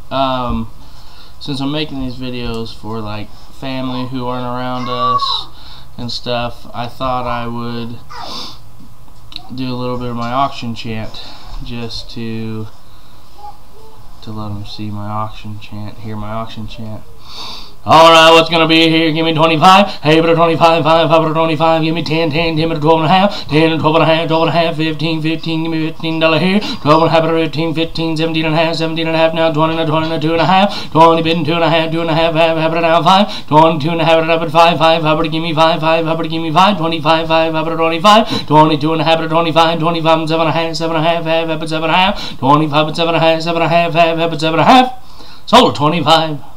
since I'm making these videos for like family who aren't around us and stuff, I thought I would do a little bit of my auction chant just to let them see my auction chant, hear my auction chant. Alright, what's gonna be here? Give me 25. Hey, but a 25, 5, but a 25. Give me 10, 10, 10, but a 12 and a half. 10 and 12 and a half, 12 and a half, 15, 15. Give me $15 here. 12 and a half, but a 15, 15, 17 and a half, 17 and a half. Now 20 and a 20 and a 2 and a half. 20 bid and 2 and a half, 2 and a half, half, but a now 5. 22 and a half, but a 5, 5, but give me 5, 5, but give me 5. 25, 5, but a 25. 22 and a half, but a 25. 25 and 7 and a half, 7 and a half, half, but 7 and a half. 25 and 7 and a half, 7 and a half, half, but 7 and a half. Sold 25.